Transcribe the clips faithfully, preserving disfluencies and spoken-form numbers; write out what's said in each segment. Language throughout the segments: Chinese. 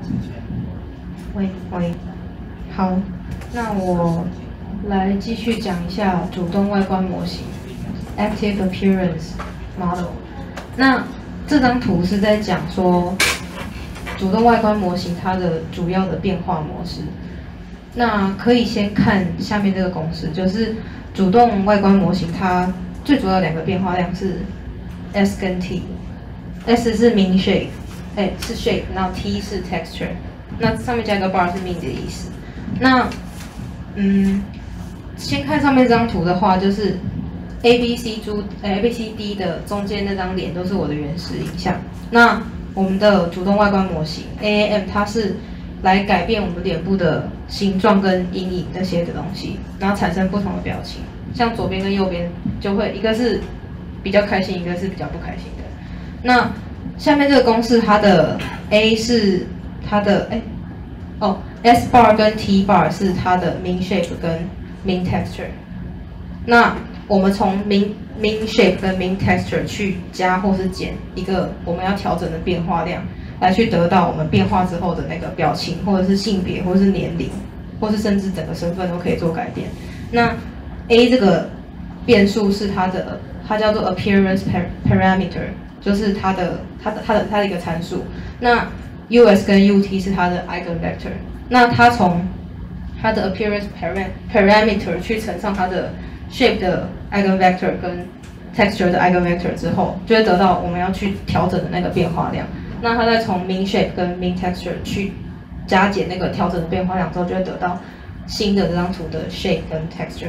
喂喂，好，那我来继续讲一下主动外观模型 （Active Appearance Model）。那这张图是在讲说主动外观模型它的主要的变化模式。那可以先看下面这个公式，就是主动外观模型它最主要两个变化量是 S 跟 T。S 是 mean shape， 哎是 shape， 然后 T 是 texture。那上面加一个 bar 是 mean 的意思。那嗯，先看上面这张图的话，就是 A B C 猪，呃 A B C D 的中间那张脸都是我的原始影像。那我们的主动外观模型 A A M 它是来改变我们脸部的形状跟阴影这些的东西，然后产生不同的表情。像左边跟右边就会一个是比较开心，一个是比较不开心的。那下面这个公式，它的 A 是它的哎哦 S bar 跟 T bar 是它的 mean shape 跟 mean texture。那我们从 mean mean shape 跟 mean texture 去加或是减一个我们要调整的变化量，来去得到我们变化之后的那个表情，或者是性别，或者是年龄，或是甚至整个身份都可以做改变。那 A 这个变数是它的，它叫做 appearance parameter， 就是它的它的它的它的一个参数。那 U S 跟 U T 是它的 eigenvector。那它从它的 appearance parameter 去乘上它的 shape 的 eigenvector 跟 texture 的 eigenvector 之后，就会得到我们要去调整的那个变化量。那它再从 mean shape 跟 mean texture 去加减那个调整的变化量之后，就会得到新的这张图的 shape 跟 texture。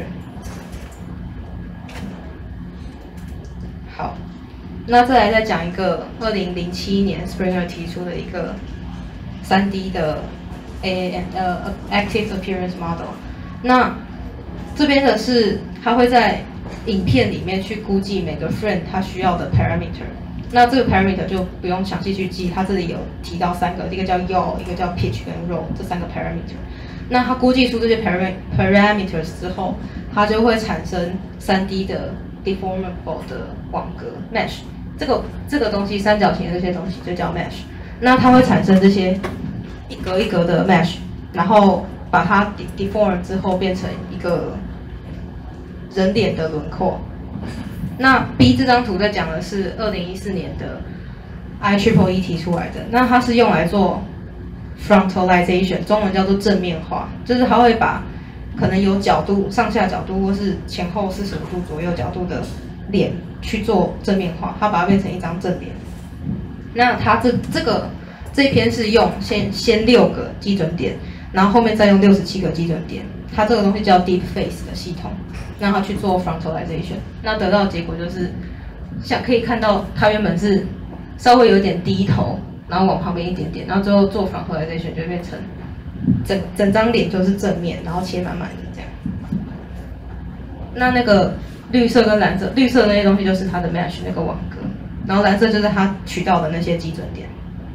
好，那再来再讲一个二零零七年 Springer 提出的一个三 D 的 A A M 呃 Active Appearance Model。那这边的是它会在影片里面去估计每个 frame 它需要的 parameter。那这个 parameter 就不用详细去记，它这里有提到三个，一个叫 yaw， 一个叫 pitch 跟 roll 这三个 parameter。那它估计出这些 parameters 之后，它就会产生三 D 的 deformable 的网格 mesh。这个这个东西三角形的这些东西就叫 mesh。那它会产生这些一格一格的 mesh， 然后把它 deform 之后变成一个人脸的轮廓。那 B 这张图在讲的是二零一四年的 I triple E 提出来的，那它是用来做 frontalization， 中文叫做正面化，就是它会把可能有角度、上下角度或是前后四十五度左右角度的脸去做正面化，它把它变成一张正脸。那它这这个这篇是用先先六个基准点，然后后面再用六十七个基准点，它这个东西叫 Deep Face 的系统。让它去做 frontalization， 那得到的结果就是，像可以看到它原本是稍微有点低头，然后往旁边一点点，然后最后做 frontalization 就会变成整整张脸就是正面，然后切满满的这样。那那个绿色跟蓝色，绿色那些东西就是它的 mesh 那个网格，然后蓝色就是它取到的那些基准点。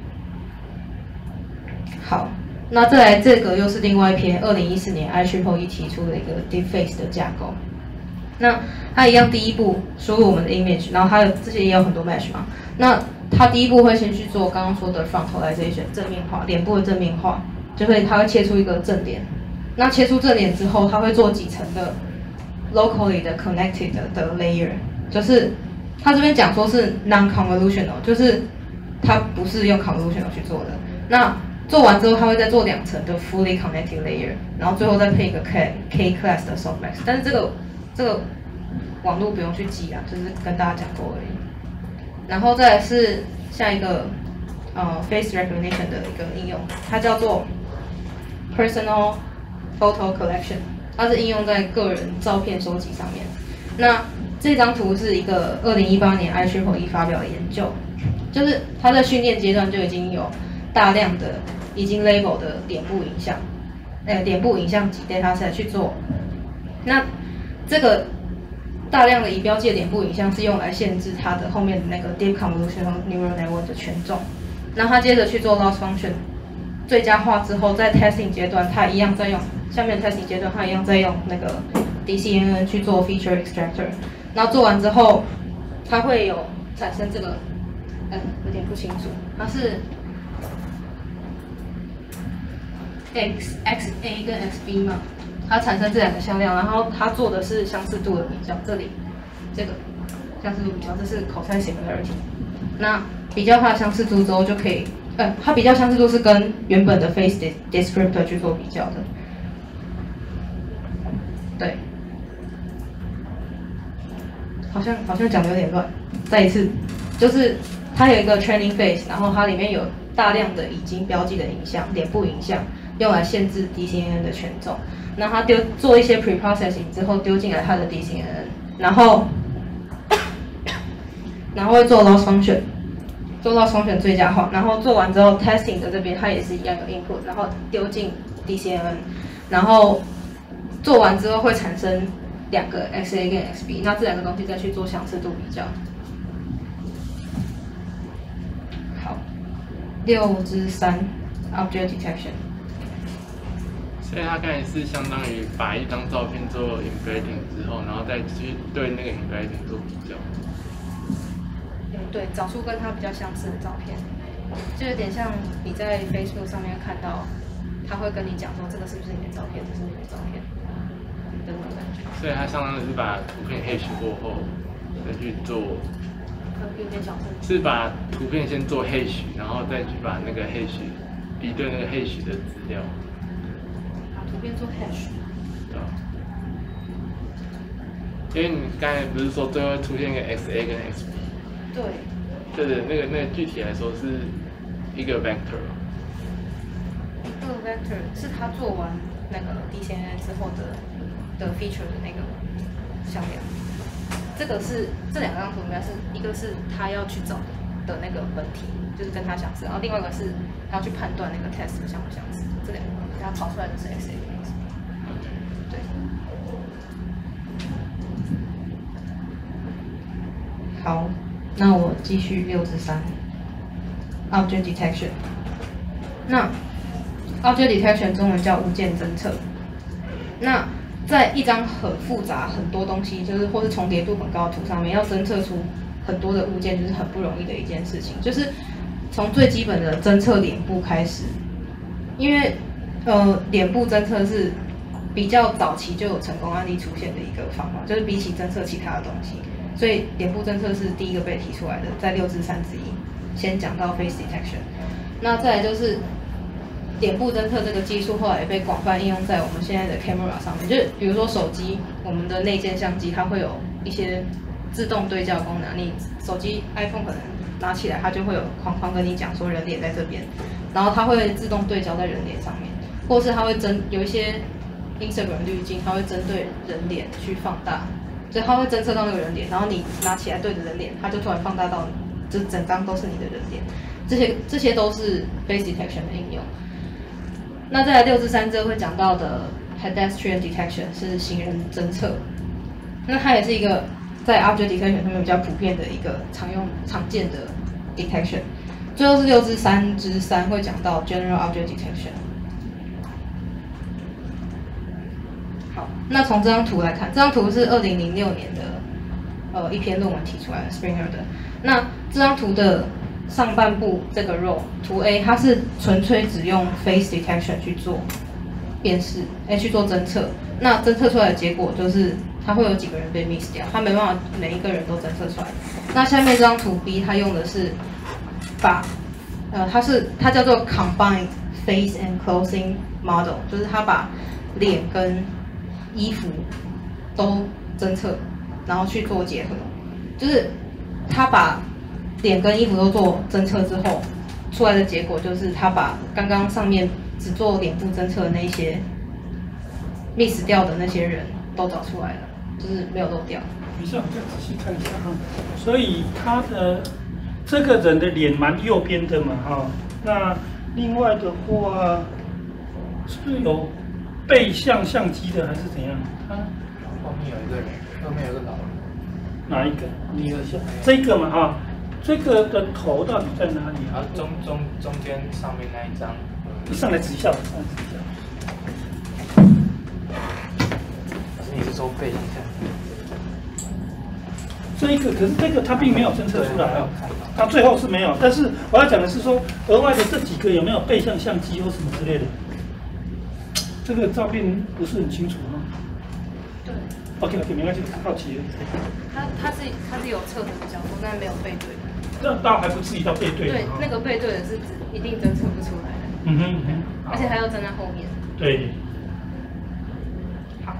好。那再来，这个又是另外一篇二零一四年 I triple E 提出的一个 Deep Face 的架构。那它一样，第一步输入我们的 image， 然后它有这些也有很多 mesh 嘛。那它第一步会先去做刚刚说的 frontalization 正面化，脸部的正面化，就会它会切出一个正脸。那切出正脸之后，它会做几层的 locally 的 connected 的 layer， 就是它这边讲说是 non-convolutional， 就是它不是用 convolutional 去做的。那做完之后，它会再做两层的 fully connected layer， 然后最后再配一个 K K class 的 softmax。但是这个这个网络不用去记啊，就是跟大家讲过而已。然后再来是下一个呃 face recognition 的一个应用，它叫做 personal photo collection， 它是应用在个人照片收集上面。那这张图是一个二零一八年 I triple E 发表的研究，就是它在训练阶段就已经有大量的已经 label 的脸部影像，呃，脸部影像集 dataset 去做。那这个大量的仪标界脸部影像是用来限制它的后面的那个 deep convolutional neural network 的权重。那它接着去做 loss function 最佳化之后，在 testing 阶段，它一样在用下面 testing 阶段，它一样在用那个 D C N N 去做 feature extractor。然后做完之后，它会有产生这个，嗯，有点不清楚，它是。 X X A 跟 X B 嘛，它产生这两个向量，然后它做的是相似度的比较，这里这个相似度比较，这是 cosine similarity。那比较它的相似度之后就可以，呃，它比较相似度是跟原本的 phase descriptor 去做比较的，对。好像好像讲的有点乱，再一次，就是它有一个 training phase， 然后它里面有大量的已经标记的影像，脸部影像，用来限制 D C N N 的权重。那它丢做一些 preprocessing 之后丢进来它的 D C N N， 然后然后会做 loss function， 做 loss function 最佳化，然后做完之后 testing 的这边它也是一样有 input， 然后丢进 D C N N， 然后做完之后会产生两个 X A 跟 X B， 那这两个东西再去做相似度比较。好，六之三 object detection。 所以它刚才是相当于把一张照片做 embedding 之后，然后再去对那个 embedding 做比较。 嗯，对，找出跟它比较相似的照片，就有点像你在 Facebook 上面看到，他会跟你讲说这个是不是你的照片，这是你的照片。 所以它相当于是把图片 hash 过后，再去做， 有点小声。 是把图片先做 hash， 然后再去把那个 hash 比对那个 hash 的资料。 把图片做 hash。 对啊。因为你刚才不是说最后会出现一个 X A 跟 X B？ 对。 对对，那个那个具体来说是一个 vector。 一个 vector 是他做完那个 D C N N 之后的。的 feature 的那个向量，这个是这两张图应该是一个是他要去找的那个本体，就是跟他相似，然后另外一个是他要去判断那个 test 相不相似，这两个他跑出来的是 X A 跟 X B。对。好，那我继续六之三 object detection。那 object detection 中文叫物件侦测。那在一张很复杂、很多东西，就是或是重叠度很高的图上面，要侦测出很多的物件，就是很不容易的一件事情。就是从最基本的侦测脸部开始，因为呃，脸部侦测是比较早期就有成功案例出现的一个方法，就是比起侦测其他的东西，所以脸部侦测是第一个被提出来的，在六之三之一。先讲到 face detection， 那再来就是。脸部侦测这个技术后来也被广泛应用在我们现在的 camera 上面，就是比如说手机，我们的内建相机它会有一些自动对焦功能，你手机 iPhone 可能拿起来，它就会有框框跟你讲说人脸在这边，然后它会自动对焦在人脸上面，或是它会针有一些 Instagram 滤镜，它会针对人脸去放大，所以它会侦测到那个人脸，然后你拿起来对着人脸，它就突然放大到，就整张都是你的人脸，这些这些都是 face detection 的应用。那再来六之三这会讲到的 pedestrian detection 是行人侦测，那它也是一个在 object detection 上面比较普遍的一个常用常见的 detection。最后是六之三之三会讲到 general object detection。好，那从这张图来看，这张图是二零零六年的呃一篇论文提出来的 Springer 的。那这张图的上半部这个 row 图 A， 它是纯粹只用 face detection 去做辨识，哎去做侦测。那侦测出来的结果就是它会有几个人被 miss 掉，它没办法每一个人都侦测出来。那下面这张图 B， 它用的是把呃它是它叫做 combined face and clothing model， 就是它把脸跟衣服都侦测，然后去做结合，就是它把脸跟衣服都做侦测之后，出来的结果就是他把刚刚上面只做脸部侦测的那些 miss 掉的那些人都找出来了，就是没有漏掉。 等一下，我再仔细看一下哈。所以他的这个人的脸蛮右边的嘛哈。那另外的话，是不是有背向相机的还是怎样？他后面有一个人，后面有个老人。 哪一个？你的像这个嘛哈。这个的头到底在哪里啊？ 中中中间上面那一张， 上来指一下，上来指一下。 可是你是说背影像？ 这一个，可是这个它并没有侦测出来啊，它最后是没有。但是我要讲的是说，额外的这几个有没有背向相机或什么之类的？ 这个照片不是很清楚吗？ 对。 OK OK， 没关系，好奇了。 它它是它是有侧的角度，但没有背对的。 这倒还不至于到背对。 对，那个背对的是指一定侦测不出来的。 嗯哼嗯哼。 而且还要站在后面。 对。 好。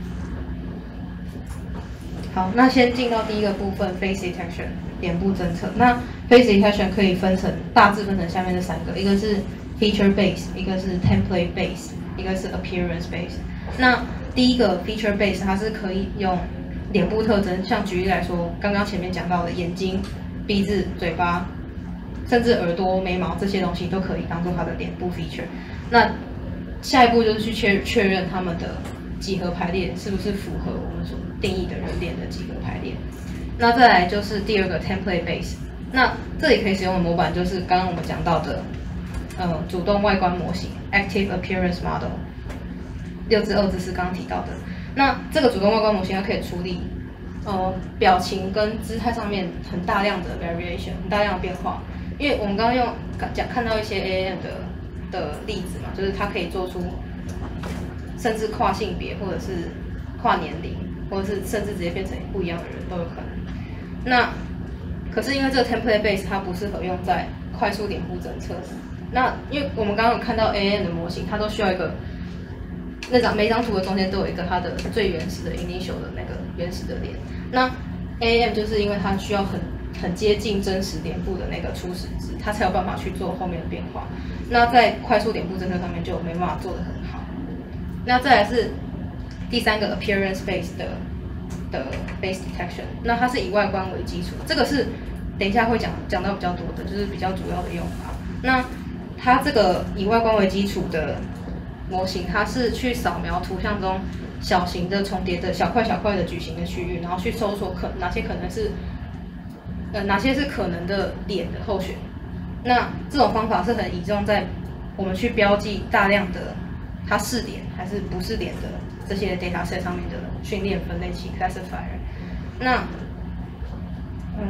好，那先进到第一个部分 ，face detection 脸部侦测。那 face detection 可以分成大致分成下面这三个，一个是 feature base， 一个是 template base， 一个是 appearance base。那第一个 feature base 它是可以用脸部特征，像举例来说，刚刚前面讲到的眼睛、鼻子、嘴巴，甚至耳朵、眉毛这些东西都可以当做它的脸部 feature。那下一步就是去确确认它们的几何排列是不是符合我们所定义的人脸的几何排列。那再来就是第二个 template base。那这里可以使用的模板就是刚刚我们讲到的，呃，主动外观模型 active appearance model。六至二至是刚刚提到的。那这个主动外观模型它可以处理，呃，表情跟姿态上面很大量的 variation， 很大量的变化。因为我们刚刚用讲看到一些 A M 的的例子嘛，就是它可以做出甚至跨性别或者是跨年龄，或者是甚至直接变成不一样的人都有可能。那可是因为这个 template base 它不适合用在快速脸部侦测。那因为我们刚刚有看到 A M 的模型，它都需要一个那张每张图的中间都有一个它的最原始的 initial 的那个原始的脸。那 A M 就是因为它需要很很接近真实脸部的那个初始值，它才有办法去做后面的变化。那在快速脸部侦测上面就没办法做得很好。那再来是第三个 appearance base 的的 face detection， 那它是以外观为基础，这个是等一下会讲讲到比较多的，就是比较主要的用法。那它这个以外观为基础的模型，它是去扫描图像中小型的重叠的小块小块的矩形的区域，然后去搜索可哪些可能是呃哪些是可能的脸的候选。那这种方法是很倚重在我们去标记大量的它是脸还是不是脸的这些 data set 上面的训练分类器 classifier。那嗯，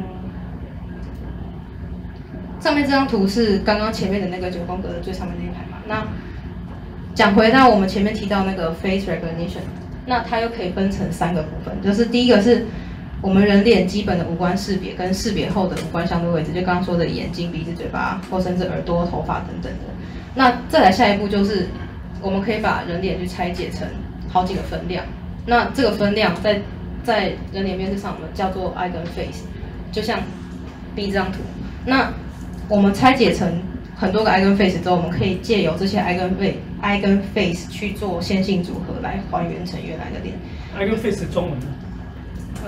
上面这张图是刚刚前面的那个九宫格的最上面那一排嘛？那讲回到我们前面提到那个 face recognition， 那它又可以分成三个部分，就是第一个是我们人脸基本的五官识别跟识别后的五官相对位置，就刚刚说的眼睛、鼻子、嘴巴，或甚至耳朵、头发等等的。那再来下一步就是我们可以把人脸去拆解成好几个分量，那这个分量在在人脸辨识上我们叫做 eigenface， 就像 B 这张图，那我们拆解成很多个 eigenface 之后，我们可以借由这些 eigenface eigenface 去做线性组合来还原成原来的脸。 eigenface 中文呢？ 嗯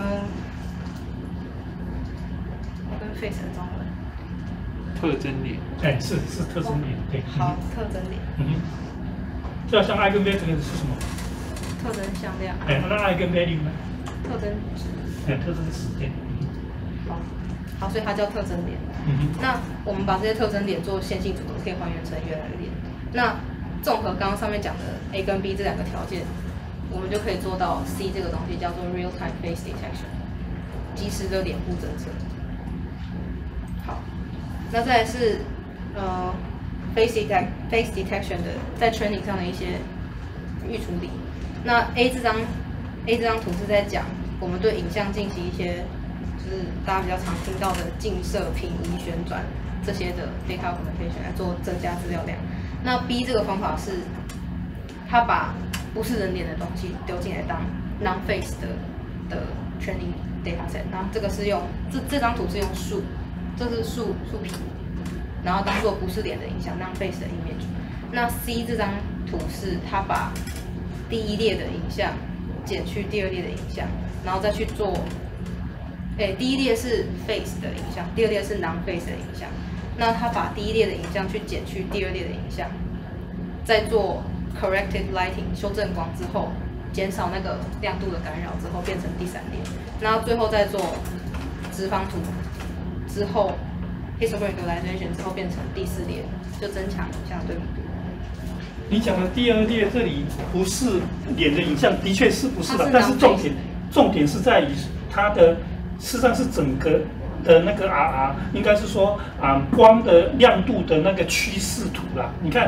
，eigenface 的中文。 特征脸。 哎，是是特征脸，对。 好，特征脸。 嗯哼。这像 eigenvalue 是什么？ 特征向量。 哎，那 eigenvalue 呢？ 特征值。 哎，特征值对。 好，好，所以它叫特征脸。 嗯哼。 那我们把这些特征脸做线性组合，可以还原成原来的脸。那综合刚刚上面讲的 A 跟 B 这两个条件，我们就可以做到 C 这个东西叫做 real time face detection， 即时的脸部侦测。好，那再来是呃 face detect face detection 的在 training 上的一些预处理。那 A 这张 A 这张图是在讲我们对影像进行一些就是大家比较常听到的近摄、平移、旋转这些的 data augmentation 来做增加资料量。那 B 这个方法是，它把不是人脸的东西丢进来当 non-face 的的 training data set， 然后这个是用这这张图是用树，这是树树皮，然后当做不是脸的影像 non-face 的 image。那 C 这张图是它把第一列的影像减去第二列的影像，然后再去做，诶，第一列是 face 的影像，第二列是 non-face 的影像。那它把第一列的影像去减去第二列的影像，再做 corrected lighting 修正光之后，减少那个亮度的干扰之后，变成第三列。然后最后再做直方图之后 histogram equalization 之后变成第四列，就增强影像对比度。 你讲的第二列这里不是脸的影像，的确是不是的，但是重点重点是在于它的事实上是整个的那个 R R， 应该是说啊光的亮度的那个趋势图啦。你看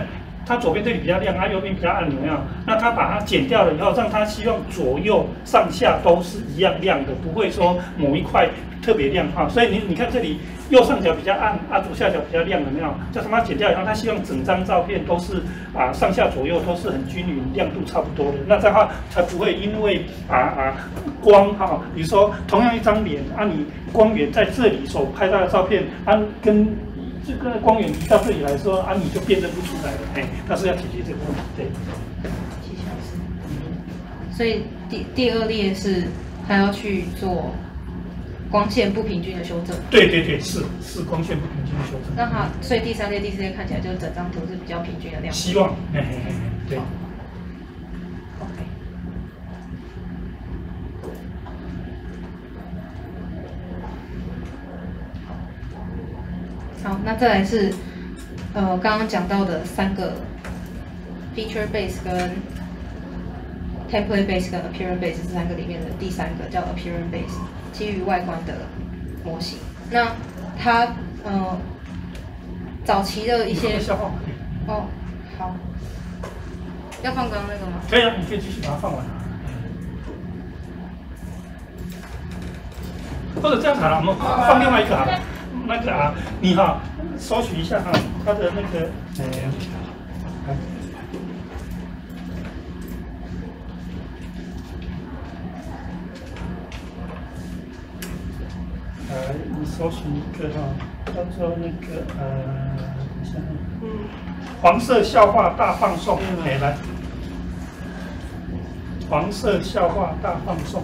它左边这里比较亮，它右边比较暗，有没有？那他把它剪掉了以后，让它希望左右上下都是一样亮的，不会说某一块特别亮哈。所以你你看这里右上角比较暗，啊左下角比较亮，有没有？叫它把它剪掉以后，他希望整张照片都是啊上下左右都是很均匀，亮度差不多的。那这样的话才不会因为啊啊光哈，比如说同样一张脸，啊你光源在这里所拍到的照片，啊跟这个光源移到这里来说，啊你就辨认不出来了，哎，那是要解决这个问题。对。 所以第第二列是还要去做光线不平均的修正。 对对对，是是光线不平均的修正。 那它所以第三列、第四列看起来就是整张图是比较平均的亮度。 希望，嘿嘿嘿，对。 OK。好，那再来是呃刚刚讲到的三个 feature base 跟 template base 跟 appearance base 这三个里面的第三个叫 appearance base， 基于外观的模型。那它呃早期的一些哦好，要放刚刚那个吗？ 可以啊，你可以继续把它放完。或者这样好了，我们放另外一个好了。那个啊，你哈搜取一下哈，它的那个呃。呃，你搜寻一个哈，叫做那个呃，等一下，嗯，黄色笑话大放送，哎、嗯，来，黄色笑话大放送，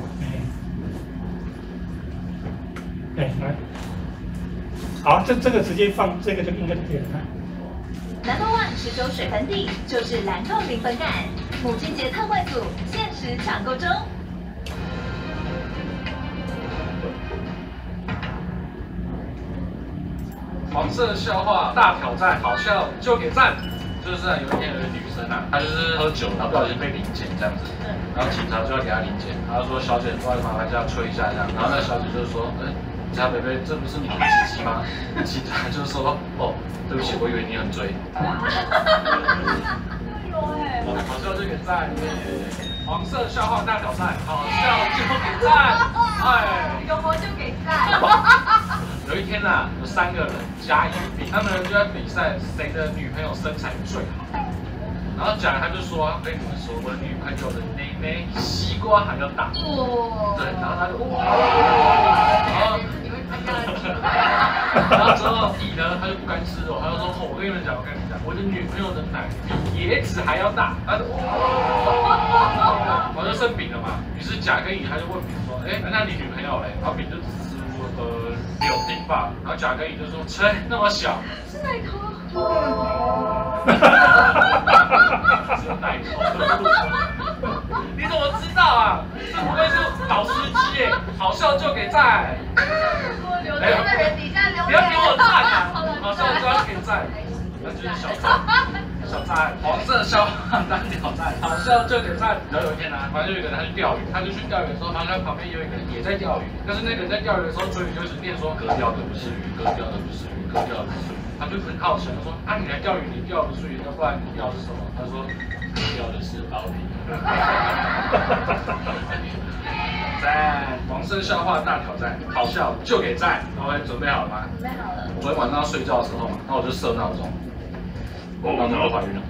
哎，哎，来，好，这这个直接放，这个就应该可以了。 Number One 十九水盆地就是蓝豆零分感，母亲节特惠组限时抢购中。 黄色笑话大挑战，好笑就给赞。就是有一天有个女生啊，她就是喝酒，然后不小心被临检这样子，然后警察就要给她临检，她就说小姐，不好意思，麻烦叫她吹一下这样，然后那小姐就说，哎，警察北北，这不是你的鸡鸡吗？警察就说，哦，对不起，我以为你很追。好笑就给赞，黄色笑话大挑战，好笑就给赞，哎， 有活就给赞。 有一天呐、啊，有三个人甲乙丙，他们就在比赛谁的女朋友身材最好。然后甲他就说：“跟你们说，我的女朋友的内内西瓜还要大。”哇！对，然后他就哇，然后你会参加？然后之后乙呢，他就不甘示弱，他就说：“哦，我跟你们讲，我跟你们讲，我的女朋友的奶比椰子还要大。”他就哇，我就剩丙了嘛。于是甲跟乙他就问丙说：“哎，那你女朋友嘞？”然后丙就。呃，柳丁吧，然后甲跟乙就说：“切，那么小， 是奶头。” 是奶头。你怎么知道啊？这不会是老司机耶？好笑就给赞。 留言的人底下留言。 不要给我赞啊！好笑就要给赞，那就是小赞。小赞，黄色笑话大挑战，好笑就给赞。然后有一天呢、啊，反正有一个人他去钓鱼，他就去钓鱼的时候，他看旁边有一个人也在钓鱼，但是那个人在钓鱼的时候，嘴里就一直念说割钓的不是鱼，割钓的不是鱼，割钓的不是鱼。他就很好奇，他说啊，你来钓鱼，你钓不是鱼，那不然你钓的是什么？他说钓的是包皮。赞，黄色笑话大挑战，好笑就给赞。各位准备好了吗？ 准备好了。 昨天晚上要睡觉的时候嘛，那我就设闹钟。闹钟就怀孕了。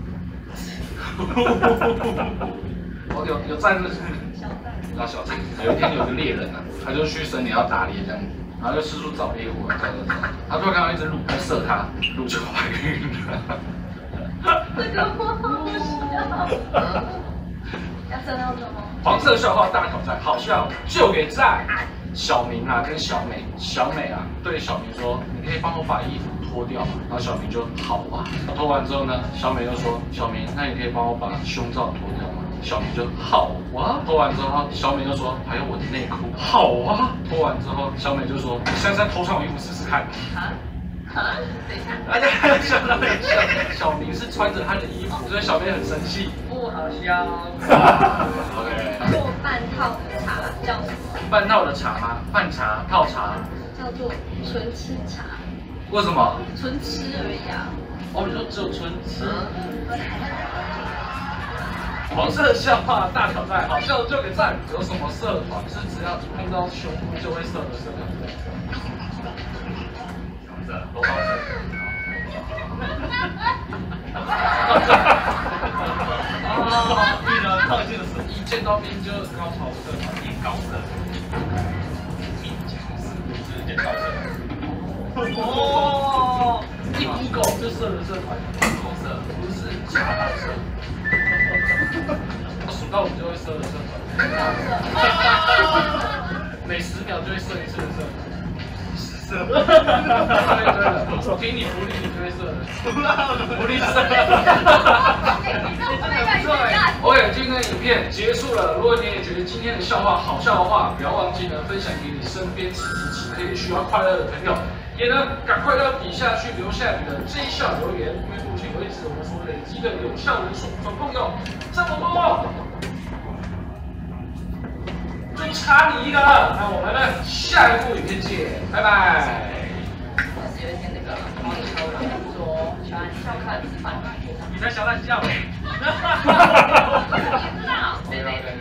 我有有赞就是叫小赞。有一天有个猎人啊，他就去森林要打猎这样，然后就四处找猎物啊，找找找。他突然看到一只鹿，他射它，鹿就怀孕了。 这个我好笑。要设闹钟吗？ 黄色笑话大挑战，好笑就给赞。小明啊跟小美，小美啊对小明说：“你可以帮我把衣服脱掉吗？”然后小明就好啊。脱完之后呢，小美又说：“小明，那你可以帮我把胸罩脱掉吗？”小明就好啊。脱完之后，小美又说：“还有我的内裤。”好啊。脱完之后，小美就说：“你现在脱上我衣服试试看。”啊啊！等一下，大家小美小小明是穿着他的衣服，所以小美很生气。不好笑。OK。 做半套的茶叫什么？ 半套的茶吗？半茶、泡茶。 叫做纯吃茶。 为什么？ 纯吃而已啊。 哦，你说只有春季。黄色笑话大挑战，好笑的就给赞。有什么社团是只要一碰到胸部就会射的社团？黄色，都黄色。啊，艺人特性的是，一见到面就高潮社团，一高的，一强势直接高射。哦，一一狗就射的社团，狗社不是茶道社。数到五就会射的社团，每十秒就会射一次的社团。对对的，我给你福利，你就会射的。福利射。OK， 今天的影片结束了。如果你也觉得今天的笑话好笑的话，不要忘记呢分享给你身边此时此刻也需要快乐的朋友，也呢赶快到底下去留下你的这一笑留言，因为目前为止我们所累积的有效人数总共有这么多。就差你一个了，那我们呢下一部影片见，拜拜。 有一天那个毛里求人说喜欢笑看吃饭， 你才小懒觉。 哈哈哈哈哈！知道，对对对。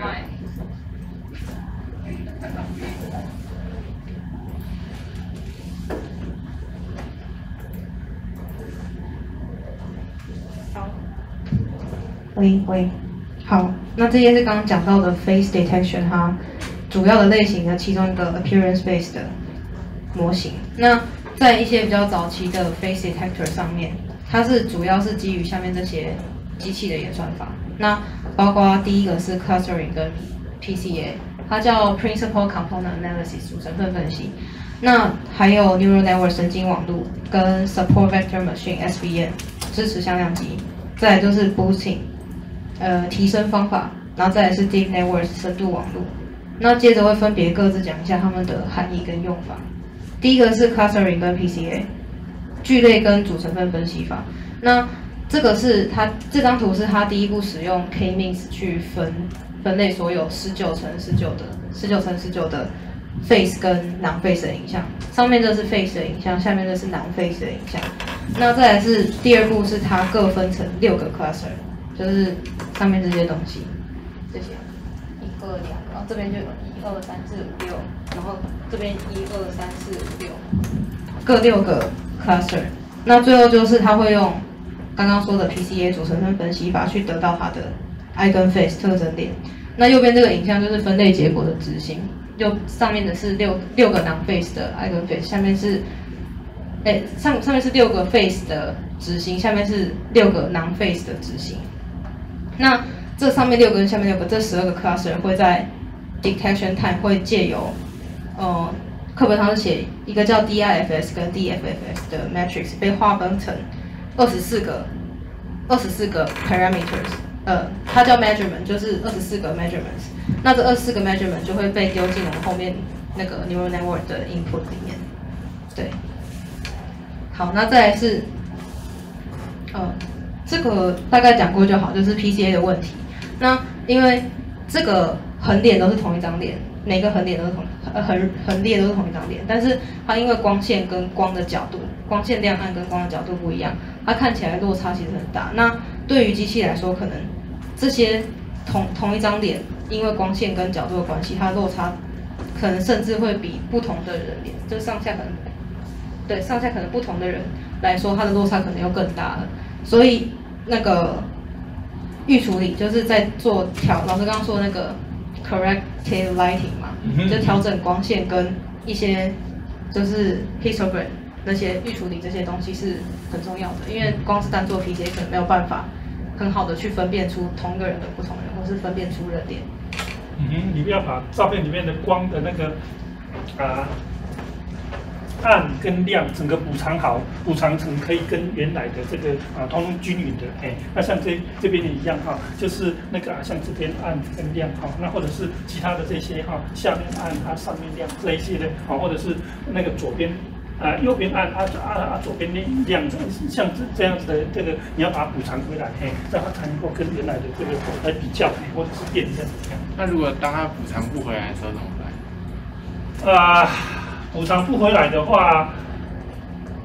好，喂喂。好，那这些是刚刚讲到的 face detection 它主要的类型的其中一个 appearance based 的模型。那在一些比较早期的 face detector 上面，它是主要是基于下面这些机器的演算法。那包括第一个是 clustering 跟 P C A， 它叫 principal component analysis 主成分分析。那还有 neural network 神经网络跟 support vector machine S V M 支持向量机，再来就是 boosting。呃，提升方法，然后再来是 deep network 深度网络，那接着会分别各自讲一下它们的含义跟用法。第一个是 clustering 跟 P C A， 聚类跟主成分分析法。那这个是它这张图是它第一步使用 K-means 去分分类所有十九乘十九的十九乘十九的 face 跟 non-face 的影像。上面这是 face 的影像，下面这是 non-face 的影像。那再来是第二步是它各分成六个 cluster。就是上面这些东西，这些一二两个，然后这边就有一二三四五六，然后这边一二三四五六，各六个 cluster。那最后就是它会用刚刚说的 P C A 组成分分析法去得到它的 eigenface 特征点。那右边这个影像就是分类结果的执行，右上面的是六六个 non-face 的 eigenface， 下面是。哎，上上面是六个 face 的执行，下面是六个 non-face 的执行。那这上面六个跟下面六个，这十二个 cluster 会在 detection time 会借由，呃，课本上是写一个叫 D I F S 跟 D F F S 的 matrix 被划分成二十四个二十四个 parameters， 呃，它叫 measurement， 就是二十四个 measurements。那这二十四个 measurement 就会被丢进我们后面那个 neural network 的 input 里面，对。好，那再来是，呃，这个大概讲过就好，就是 P C A 的问题。那因为这个横点都是同一张脸，每个横点都是同呃横横列都是同一张脸，但是它因为光线跟光的角度，光线亮暗跟光的角度不一样，它看起来落差其实很大。那对于机器来说，可能这些同同一张脸，因为光线跟角度的关系，它的落差可能甚至会比不同的人脸，就是上下可能。对上下可能不同的人来说，它的落差可能又更大了。所以那个预处理就是在做调，老师刚刚说的那个 corrective lighting 嘛，嗯、就调整光线跟一些就是 histogram 那些预处理这些东西是很重要的，因为光是单做 P C A 可能没有办法很好的去分辨出同一个人的不同人，或是分辨出人脸。 嗯哼，你不要把照片里面的光的那个啊。暗跟亮整个补偿好，补偿成可以跟原来的这个啊通通均匀的，哎，那像这这边也一样哈，就是那个啊像这边暗跟亮哈，那或者是其他的这些哈，下面暗啊上面亮这一些的啊，或者是那个左边啊右边暗啊啊啊左边亮，像这这样子的这个你要把它补偿回来，哎，让它才能够跟原来的这个来比较，或者是辨认。 那如果当它补偿不回来的时候怎么办？ 啊。补偿不回来的话，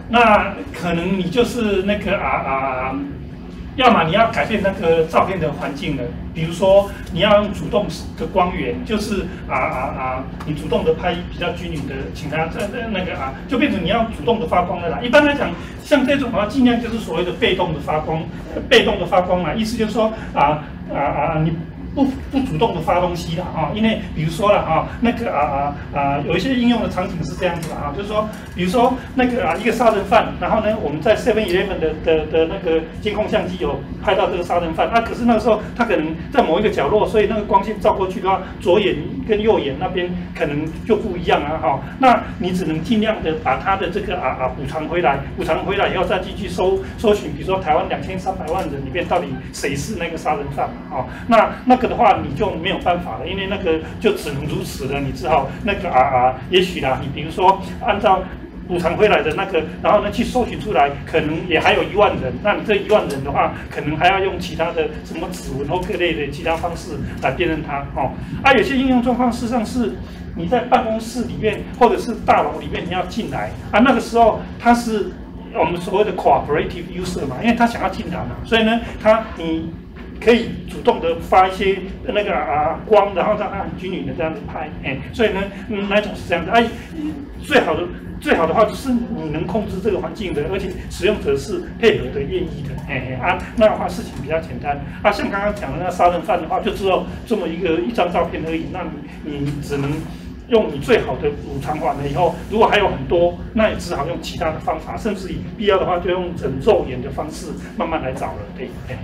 那可能你就是那个啊啊，要么你要改变那个照片的环境了，比如说你要用主动的光源，就是啊啊啊，你主动的拍比较均匀的，请他在那个啊，就变成你要主动的发光了啦。一般来讲，像这种的话，尽量就是所谓的被动的发光，被动的发光啦，意思就是说啊啊啊你。不不主动的发东西啦啊，因为比如说了啊，那个啊啊啊，有一些应用的场景是这样子的啊，就是说，比如说那个啊一个杀人犯，然后呢我们在 seven eleven 的的的那个监控相机有拍到这个杀人犯，啊可是那个时候他可能在某一个角落，所以那个光线照过去的话，左眼跟右眼那边可能就不一样啊哈，那你只能尽量的把他的这个啊啊补偿回来，补偿回来以后再继续搜搜寻，比如说台湾两千三百万人里面到底谁是那个杀人犯嘛啊，那那个。的话你就没有办法了，因为那个就只能如此了，你只好那个啊啊，也许啦，你比如说按照补偿回来的那个，然后呢去搜寻出来，可能也还有一万人，那你这一万人的话，可能还要用其他的什么指纹或各类的其他方式来辨认它哦。啊，有些应用状况事实上是你在办公室里面或者是大楼里面你要进来啊，那个时候它是我们所谓的 cooperative user 嘛，因为他想要进来嘛，所以呢，他你。可以主动的发一些那个啊光，然后让它很均匀的这样子拍，哎，所以呢，嗯，那种是这样的，哎，最好的最好的话就是你能控制这个环境的，而且使用者是配合的、愿意的，哎啊，那的话事情比较简单。啊，像刚刚讲的那杀人犯的话，就只有这么一个一张照片而已，那你你只能用你最好的补偿完了以后，如果还有很多，那也只好用其他的方法，甚至于必要的话就用整肉眼的方式慢慢来找了，对，哎。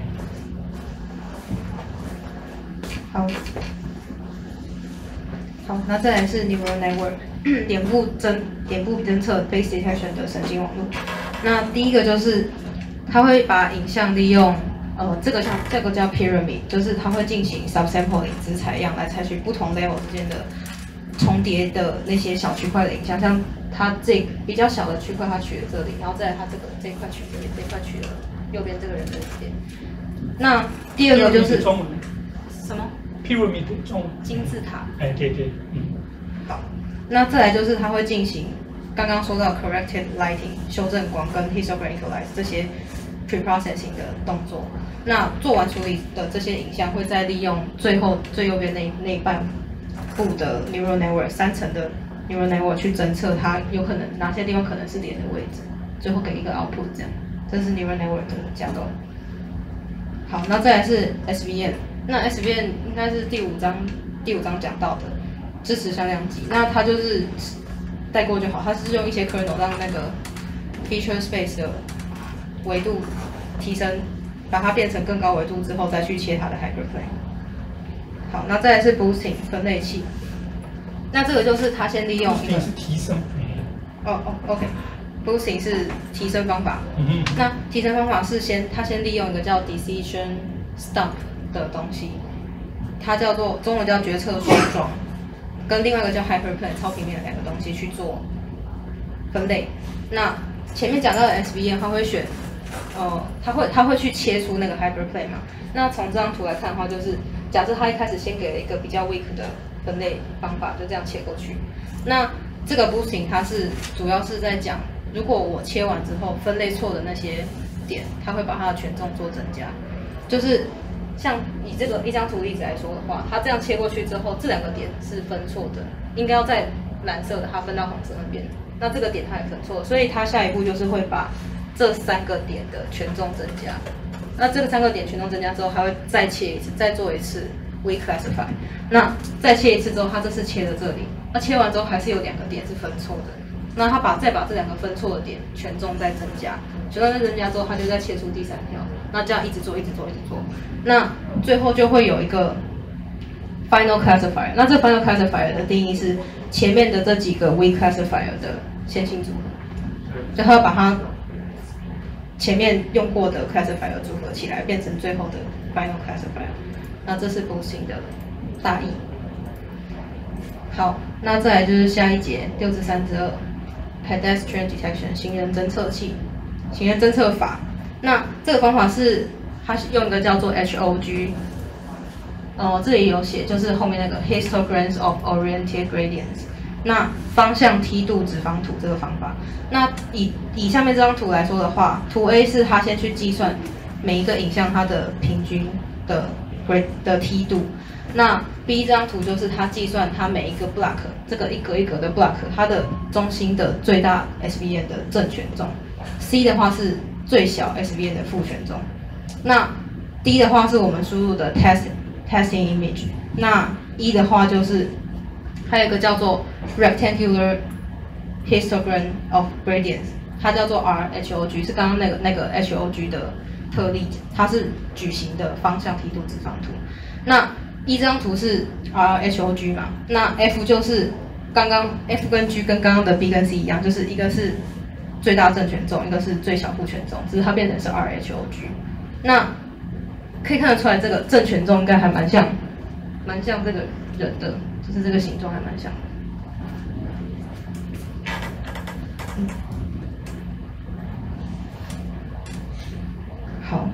好，好，那再来是 neural network 脸部侦脸部侦测 face detection 的神经网络。那第一个就是它会把影像利用呃这个叫这个叫 pyramid， 就是它会进行 subsampling 子采样来采取不同 level 之间的重叠的那些小区块的影像，像它这比较小的区块它取了这里，然后再来它这个这一块取这里，这一块取了右边这个人的脸。那第二个就是中文什么？ pyramid 中金字塔。 哎，对对，嗯。 好，那再来就是它会进行刚刚说到 corrected lighting 修正光跟 histogram equalize 这些 preprocessing 的动作。那做完处理的这些影像会再利用最后最右边那那半部的 neural network 三层的 neural network 去侦测它有可能哪些地方可能是脸的位置，最后给一个 output 这样。这是 neural network 的架构。好，那再来是 S V M。 那 S V M 应该是第五章第五章讲到的支持向量级，那它就是带过就好，它是用一些 kernel 让那个 feature space 的维度提升，把它变成更高维度之后再去切它的 hyperplane。好，那再来是 boosting 分类器，那这个就是它先利用一个是提升。 哦哦 ，OK，boosting 是提升方法。 嗯那提升方法是先它先利用一个叫 decision stump 的东西，它叫做中文叫决策树桩，跟另外一个叫 hyperplane 超平面的两个东西去做分类。那前面讲到的 S V M 它会选，呃，它会它会去切出那个 hyperplane 嘛。那从这张图来看的话，就是假设它一开始先给了一个比较 weak 的分类方法，就这样切过去。那这个 boosting 它是主要是在讲，如果我切完之后分类错的那些点，它会把它的权重做增加，就是。 像以这个一张图例子来说的话，它这样切过去之后，这两个点是分错的，应该要在蓝色的，它分到红色那边。那这个点它也分错了，所以它下一步就是会把这三个点的权重增加。那这个三个点权重增加之后，还会再切一次，再做一次 weak classify。那再切一次之后，它这次切了这里，那切完之后还是有两个点是分错的。那它把再把这两个分错的点权重再增加，权重再增加之后，它就再切出第三条。那这样一直做，一直做，一直做。 那最后就会有一个 final classifier。那这 final classifier 的定义是前面的这几个 weak classifier 的线性组合，就它要把它前面用过的 classifier 组合起来，变成最后的 final classifier。那这是 boosting 的大意。好，那再来就是下一节六至三之二 pedestrian detection 行人侦测器，行人侦测法。那这个方法是。 它用一个叫做 H O G， 呃，这里有写，就是后面那个 histograms of oriented gradients。 那方向梯度直方图这个方法，那以以下面这张图来说的话，图 A 是它先去计算每一个影像它的平均的的梯度，那 B 这张图就是它计算它每一个 block 这个一格一格的 block 它的中心的最大 S V N 的正权重 ，C 的话是最小 S V N 的负权重，那 D 的话是我们输入的 test testing image， 那 E 的话就是还有一个叫做 rectangular histogram of gradients， 它叫做 R H O G， 是刚刚那个那个 H O G 的特例，它是矩形的方向梯度直方图。那 E 这张图是 R H O G 嘛，那 F 就是刚刚 F 跟 G 跟刚刚的 B 跟 C 一样，就是一个是最大正权重，一个是最小负权重，只是它变成是 R H O G。那可以看得出来，这个正权重应该还蛮像，蛮像这个人的，就是这个形状还蛮像的。嗯，好，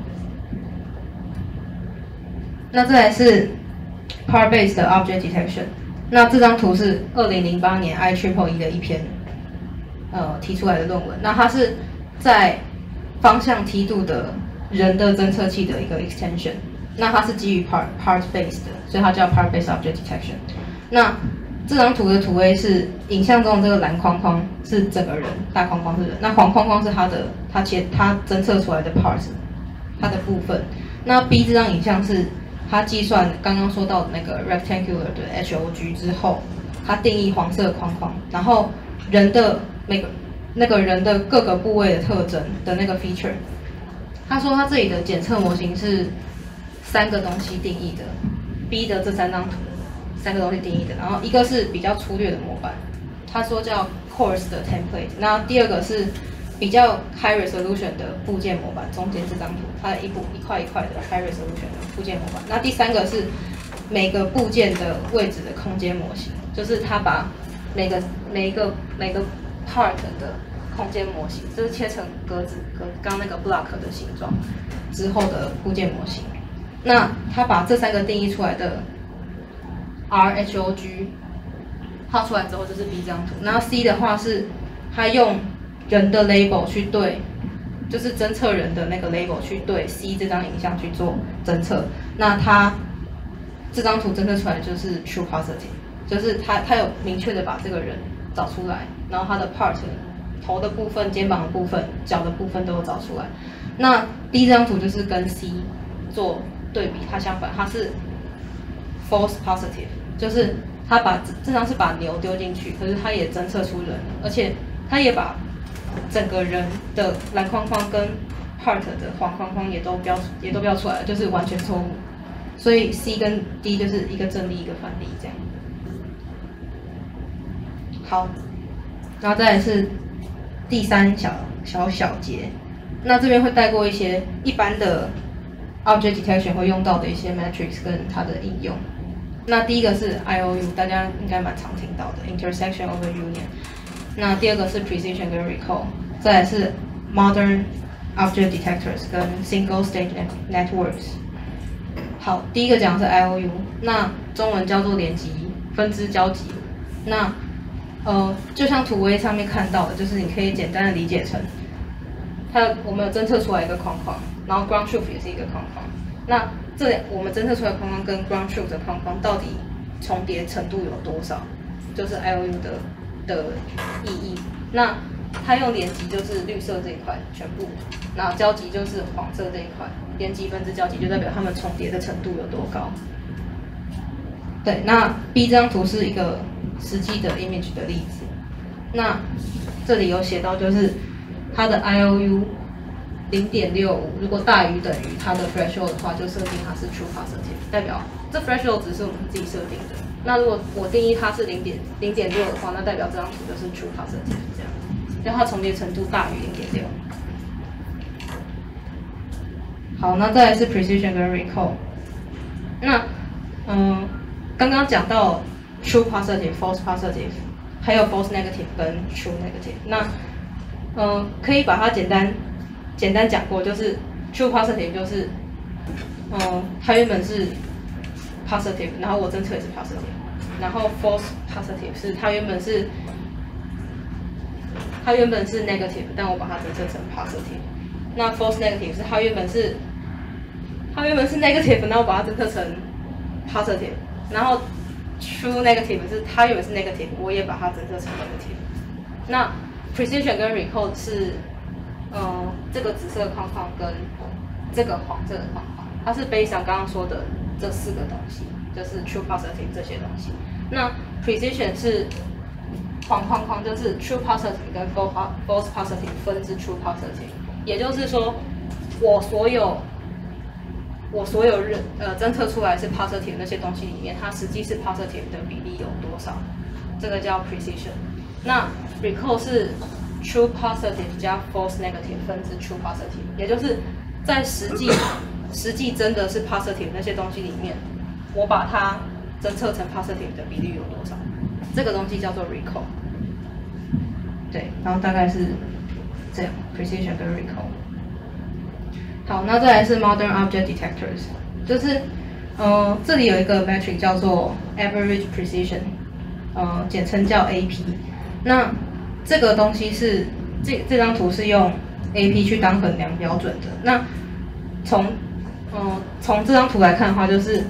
那再来是 part-based 的 object detection。那这张图是二零零八年 I triple E 的一篇呃提出来的论文。那它是在方向梯度的人的侦测器的一个 extension， 那它是基于 part part based 的，所以它叫 part based object detection。那这张图的图 A 是影像中的这个蓝框框是整个人，大框框是人，那黄框框是它的它切它侦测出来的 parts， 它的部分。那 B 这张影像是它计算刚刚说到的那个 rectangular 的 H O G 之后，它定义黄色框框，然后人的每个那个人的各个部位的特征的那个 feature。他说他这里的检测模型是三个东西定义的 ，B 的这三张图，三个东西定义的，然后一个是比较粗略的模板，他说叫 coarse 的 template， 那第二个是比较 high resolution 的部件模板，中间这张图，它一部一块一块的 high resolution 的部件模板，那第三个是每个部件的位置的空间模型，就是他把每个每一个每个 part 的空间模型，这是切成格子，和刚刚那个 block 的形状之后的部件模型。那他把这三个定义出来的 R H O G 画出来之后，就是 B 这张图。然后 C 的话是他用人的 label 去对，就是侦测人的那个 label 去对 C 这张影像去做侦测。那他这张图侦测出来就是 true positive， 就是他他有明确的把这个人找出来，然后他的 part。头的部分、肩膀的部分、脚的部分都有找出来。那第一张图就是跟 C 做对比，它相反，它是 false positive， 就是它把这张是把牛丢进去，可是它也侦测出人，而且它也把整个人的蓝框框跟 part 的黄框框也都标也都标出来了，就是完全错误。所以 C 跟 D 就是一个正例一个反例这样。好，然后再来是第三小小小节，那这边会带过一些一般的 object detection 会用到的一些 metrics 跟它的应用。那第一个是 I O U， 大家应该蛮常听到的 intersection over union。那第二个是 precision 跟 recall， 再来是 modern object detectors 跟 single stage networks。好，第一个讲的是 I O U， 那中文叫做连集分支交集。那呃，就像图 A 上面看到的，就是你可以简单的理解成，它我们有侦测出来一个框框，然后 ground truth 也是一个框框。那这我们侦测出来的框框跟 ground truth 的框框到底重叠程度有多少，就是 I O U 的的意义。那它用连集就是绿色这一块全部，然后交集就是黄色这一块，连集分支交集就代表它们重叠的程度有多高。对，那 B 这张图是一个实际的 image 的例子。那这里有写到，就是它的 I O U 零点六五，如果大于等于它的 threshold 的话，就设定它是 true positive， 代表这 threshold 值是我们自己设定的。那如果我定义它是零点零点六的话，那代表这张图就是 true positive 这样，让它重叠程度大于零点六。好，那再来是 precision 跟 recall。那嗯，刚刚讲到 true positive、false positive， 还有 false negative 跟 true negative。那嗯，可以把它简单简单讲过，就是 true positive 就是嗯，它原本是 positive， 然后我侦测也是 positive。 然后 false positive 是它原本是它原本是 negative， 但我把它侦测成 positive。那 false negative 是它原本是它原本是 negative， 然后我把它侦测成 positive。然后 true negative 是它原本是 negative， 我也把它侦测成 negative。那 precision 跟 recall 是呃这个紫色框框跟这个黄色的框框，它是 based on 刚刚说的这四个东西，就是 true positive 这些东西。那 precision 是黄框框，就是 true positive 跟 false positive 分之 true positive， 也就是说，我所有我所有认呃侦测出来是 positive 那些东西里面，它实际是 positive 的比例有多少？这个叫 precision。那 recall 是 true positive 加 false negative 分之 true positive， 也就是在实际实际真的是 positive 那些东西里面，我把它侦测成 positive 的比例有多少？这个东西叫做 recall。对，然后大概是这样 ，precision 跟 recall。好，那再来是 modern object detectors， 就是呃这里有一个 metric 叫做 average precision， 呃简称叫 A P。那这个东西是这这张图是用 A P 去当衡量标准的。那从呃从这张图来看的话，就是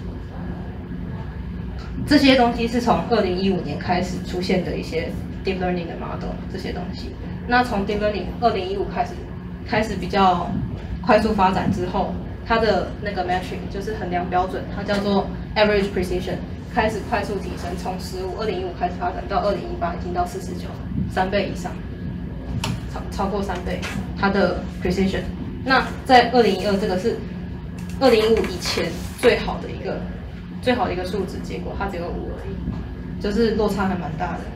这些东西是从二零一五年开始出现的一些 deep learning 的 model 这些东西。那从 deep learning 二零一五开始开始比较快速发展之后，它的那个 metric 就是衡量标准，它叫做 average precision， 开始快速提升，从十五二零一五开始发展到二零一八已经到四十九，三倍以上，超超过三倍它的 precision。那在二零一二这个是二零一五以前最好的一个最好的一个数值，结果它只有五而已，就是落差还蛮大的。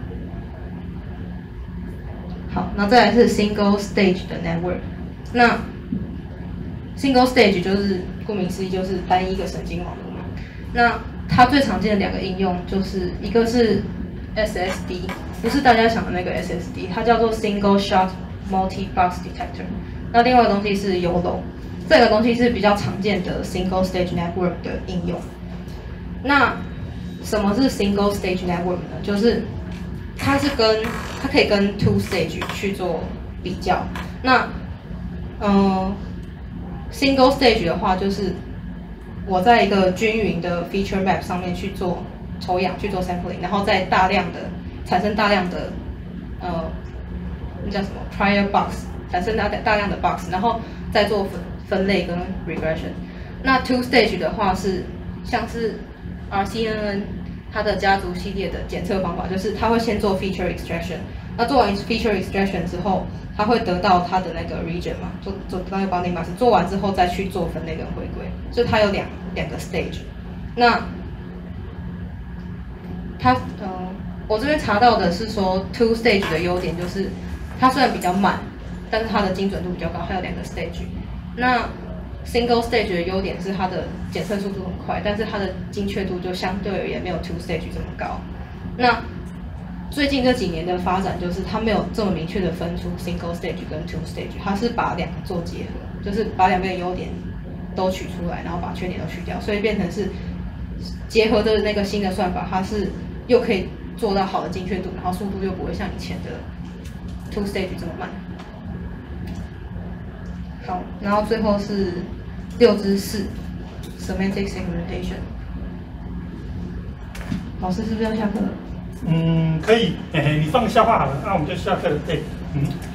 好，那再来是 single stage 的 network。那 single stage 就是顾名思义就是单一个神经网络嘛。那它最常见的两个应用就是一个是 S S D， 不是大家想的那个 S S D， 它叫做 single shot multi-box detector。那另外一个东西是 Y O L O， 这个东西是比较常见的 single stage network 的应用。那什么是 single stage network 呢？就是它是跟它可以跟 two stage 去做比较。那嗯 ，single stage 的话，就是我在一个均匀的 feature map 上面去做抽样，去做 sampling， 然后再大量的产生大量的呃那叫什么 prior box， 产生大大量的 box， 然后再做分分类跟 regression。那 two stage 的话是像是 R C N N 它的家族系列的检测方法，就是它会先做 feature extraction， 那做完 feature extraction 之后，它会得到它的那个 region 嘛，做做那个 bounding mask， 做完之后再去做分类跟回归，所以它有两两个 stage。那它呃，我这边查到的是说 two stage 的优点就是它虽然比较慢，但是它的精准度比较高，还有两个 stage。那 single stage 的优点是它的检测速度很快，但是它的精确度就相对而言没有 two stage 这么高。那最近这几年的发展就是它没有这么明确的分出 single stage 跟 two stage， 它是把两个做结合，就是把两边的优点都取出来，然后把缺点都去掉，所以变成是结合的那个新的算法，它是又可以做到好的精确度，然后速度又不会像以前的 two stage 这么慢。好，然后最后是六之四 semantic segmentation。老师是不是要下课了？ 嗯，可以，嘿嘿，你放消化好了，那我们就下课了。对，嗯。